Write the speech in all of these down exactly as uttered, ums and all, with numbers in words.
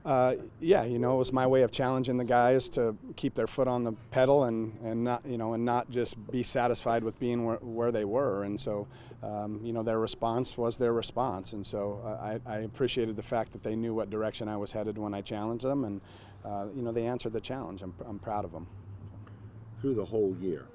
Uh, yeah, you know, it was my way of challenging the guys to keep their foot on the pedal and, and not, you know, and not just be satisfied with being where, where they were. And so, um, you know, their response was their response. And so uh, I, I appreciated the fact that they knew what direction I was headed when I challenged them, and uh, you know, they answered the challenge. I'm, I'm proud of them. Through the whole year,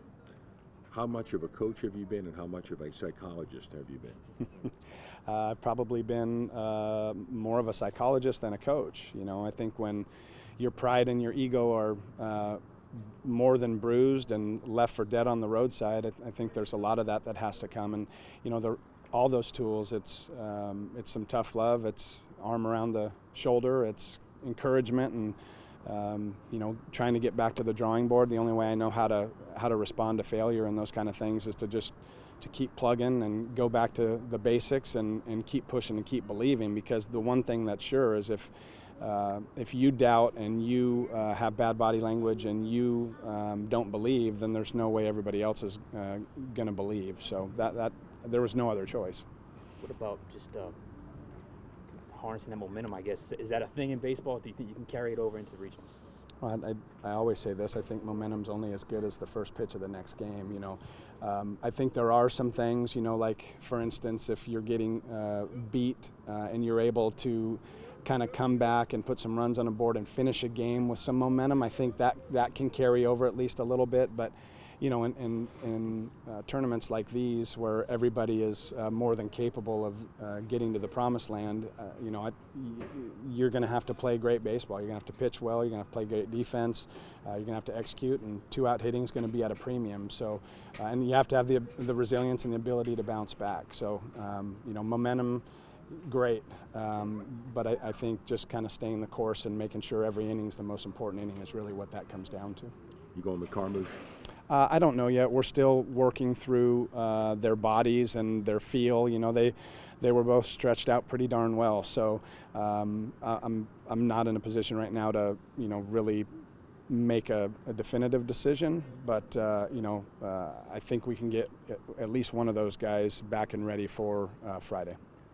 how much of a coach have you been, and how much of a psychologist have you been? Uh, I've probably been uh, more of a psychologist than a coach. You know, I think when your pride and your ego are uh, more than bruised and left for dead on the roadside, I, I think there's a lot of that that has to come. And you know, the, all those tools. It's um, it's some tough love. It's arm around the shoulder. It's encouragement, and um, you know, trying to get back to the drawing board. The only way I know how to how to respond to failure and those kind of things is to just to keep plugging and go back to the basics and, and keep pushing and keep believing, because the one thing that's sure is if uh, if you doubt and you uh, have bad body language and you um, don't believe, then there's no way everybody else is uh, going to believe. So that, that there was no other choice. What about just uh, harnessing that momentum, I guess? Is that a thing in baseball? Do you think you can carry it over into the regionals? Well, I, I always say this, I think momentum's only as good as the first pitch of the next game, you know. Um, I think there are some things, you know, like, for instance, if you're getting uh, beat uh, and you're able to kind of come back and put some runs on the board and finish a game with some momentum, I think that, that can carry over at least a little bit. But, you know, in, in, in uh, tournaments like these where everybody is uh, more than capable of uh, getting to the promised land, uh, you know, I, you're going to have to play great baseball. You're going to have to pitch well. You're going to have to play great defense. Uh, you're going to have to execute, and two-out hitting is going to be at a premium. So, uh, and you have to have the, the resilience and the ability to bounce back. So, um, you know, momentum, great, um, but I, I think just kind of staying the course and making sure every inning is the most important inning is really what that comes down to. You going with Carmouche? Uh, I don't know yet. We're still working through uh, their bodies and their feel. You know, they they were both stretched out pretty darn well. So um, I'm I'm not in a position right now to, you know, really make a, a definitive decision. But uh, you know, uh, I think we can get at least one of those guys back and ready for uh, Friday.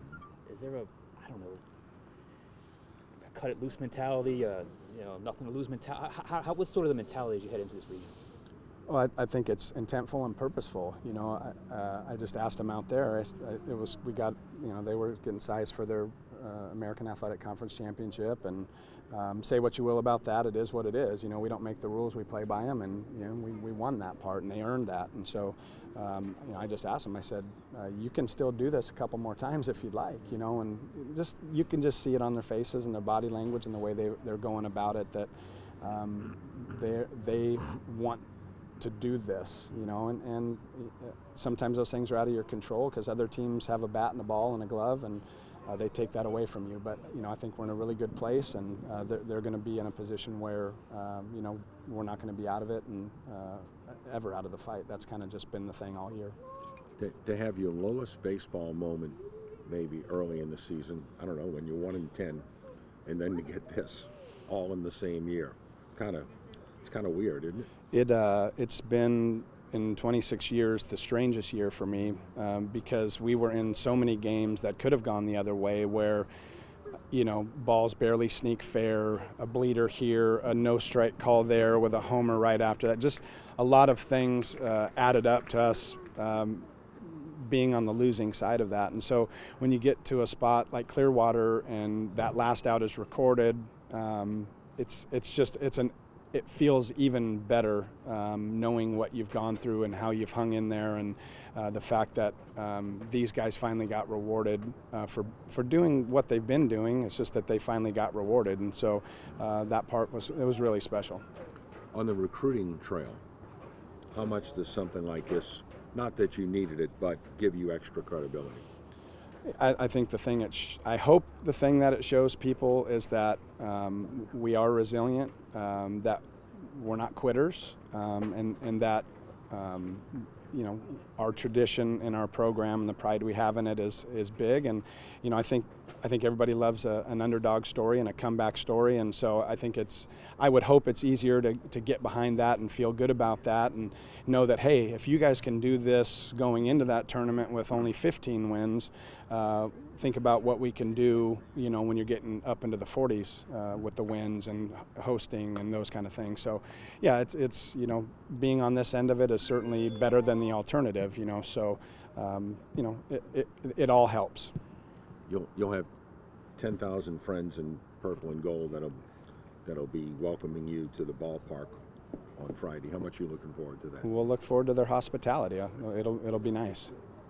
Is there a, I don't know, a cut it loose mentality? Uh, you know, nothing to lose mentality. How, how, what's sort of the mentality as you head into this region? Well, I, I think it's intentful and purposeful. You know, I, uh, I just asked them out there. I, I, it was we got, you know, they were getting sized for their uh, American Athletic Conference Championship, and um, say what you will about that, it is what it is. You know, we don't make the rules; we play by them, and you know, we, we won that part, and they earned that. And so, um, you know, I just asked them. I said, uh, you can still do this a couple more times if you'd like. You know, and just you can just see it on their faces and their body language and the way they they're going about it, that um, they they want to do this, you know, and, and sometimes those things are out of your control because other teams have a bat and a ball and a glove, and uh, they take that away from you. But, you know, I think we're in a really good place, and uh, they're, they're going to be in a position where, um, you know, we're not going to be out of it and uh, ever out of the fight. That's kind of just been the thing all year. To, to have your lowest baseball moment maybe early in the season, I don't know, when you're one and ten, and then to get this all in the same year, kind of, it's kind of weird, isn't it? It, uh, it's been, in twenty-six years, the strangest year for me um, because we were in so many games that could have gone the other way where, you know, balls barely sneak fair, a bleeder here, a no-strike call there with a homer right after that. Just a lot of things uh, added up to us um, being on the losing side of that. And so when you get to a spot like Clearwater and that last out is recorded, um, it's, it's just, it's an it feels even better um, knowing what you've gone through and how you've hung in there, and uh, the fact that um, these guys finally got rewarded uh, for, for doing what they've been doing. It's just that they finally got rewarded, and so uh, that part was, it was really special. On the recruiting trail, how much does something like this, not that you needed it, but give you extra credibility? I, I think the thing it sh I hope the thing that it shows people is that um, we are resilient, um, that we're not quitters, um, and, and that um, you know, our tradition and our program and the pride we have in it is is big. And you know, I think I think everybody loves a, an underdog story and a comeback story, and so I think it's I would hope it's easier to, to get behind that and feel good about that and know that, hey, if you guys can do this going into that tournament with only fifteen wins, uh, think about what we can do, you know, when you're getting up into the forties uh, with the wins and hosting and those kind of things. So, yeah, it's, it's, you know, being on this end of it is certainly better than the alternative, you know, so, um, you know, it, it, it all helps. You'll, you'll have ten thousand friends in purple and gold that'll, that'll be welcoming you to the ballpark on Friday. How much are you looking forward to that? We'll look forward to their hospitality. Uh, It'll, it'll be nice.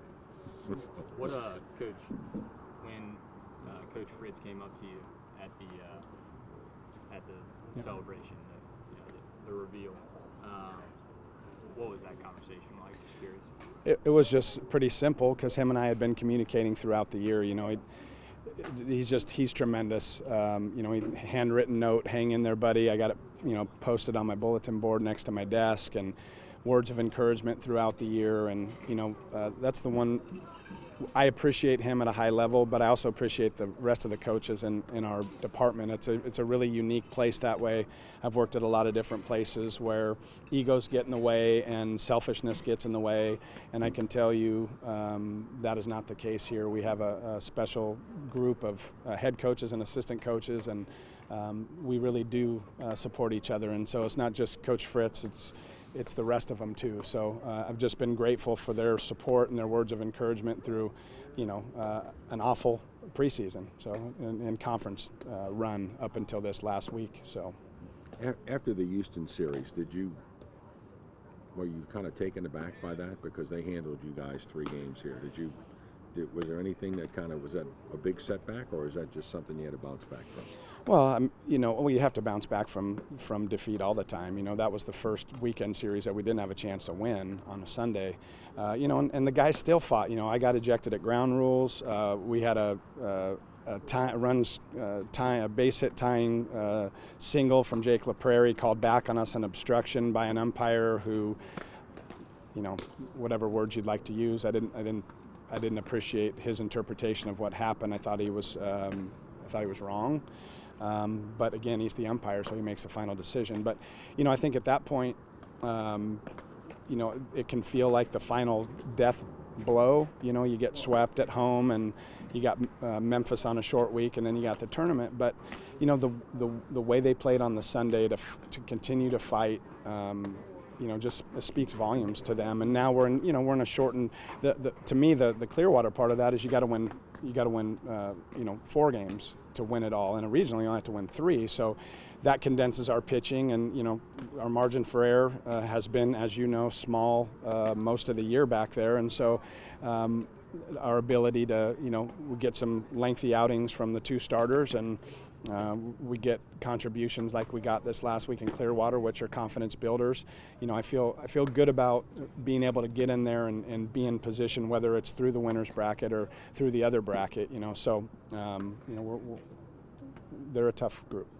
What, uh, Coach, when uh, Coach Fritz came up to you at the uh, at the Yep. celebration, the, you know, the, the reveal, um, what was that conversation like? Just curious. It, it was just pretty simple because him and I had been communicating throughout the year. You know, he, he's just he's tremendous. Um, you know, he, handwritten note, hang in there, buddy. I got it, you know, posted on my bulletin board next to my desk, and words of encouragement throughout the year. And you know, uh, that's the one. I appreciate him at a high level, but I also appreciate the rest of the coaches in, in our department. It's a it's a really unique place that way. I've worked at a lot of different places where egos get in the way and selfishness gets in the way, and I can tell you um, that is not the case here. We have a, a special group of uh, head coaches and assistant coaches, and um, we really do uh, support each other. And so it's not just Coach Fritz, it's it's the rest of them too. So uh, I've just been grateful for their support and their words of encouragement through, you know, uh, an awful preseason. So in, in conference uh, run up until this last week. So After the Houston series, did you were you kind of taken aback by that because they handled you guys three games here? Did you? Did, was there anything that kind of was that a big setback, or is that just something you had to bounce back from? Well, um, you know, well, you have to bounce back from from defeat all the time. You know, that was the first weekend series that we didn't have a chance to win on a Sunday. Uh, you know, and, and the guys still fought. You know, I got ejected at ground rules. Uh, we had a, a, a tie, runs uh, tie, a base hit tying uh, single from Jake LaPrairie called back on us, an obstruction by an umpire who, you know, whatever words you'd like to use. I didn't, I didn't, I didn't appreciate his interpretation of what happened. I thought he was, um, I thought he was wrong. Um, but again, he's the umpire, so he makes the final decision. But, you know, I think at that point, um, you know, it can feel like the final death blow. You know, you get swept at home, and you got uh, Memphis on a short week, and then you got the tournament. But, you know, the the, the way they played on the Sunday to f to continue to fight, um, you know, just speaks volumes to them. And now we're in, you know, we're in a shortened. The, the to me, the the Clearwater part of that is you got to win. You got to win, uh, you know, four games to win it all. And originally you only have to win three. So that condenses our pitching, and you know, our margin for error uh, has been, as you know, small uh, most of the year back there. And so um, our ability to, you know, we get some lengthy outings from the two starters, and Uh, we get contributions like we got this last week in Clearwater, which are confidence builders. You know, I feel I feel good about being able to get in there and, and be in position, whether it's through the winners bracket or through the other bracket. You know, so um, you know we're, we're, they're a tough group.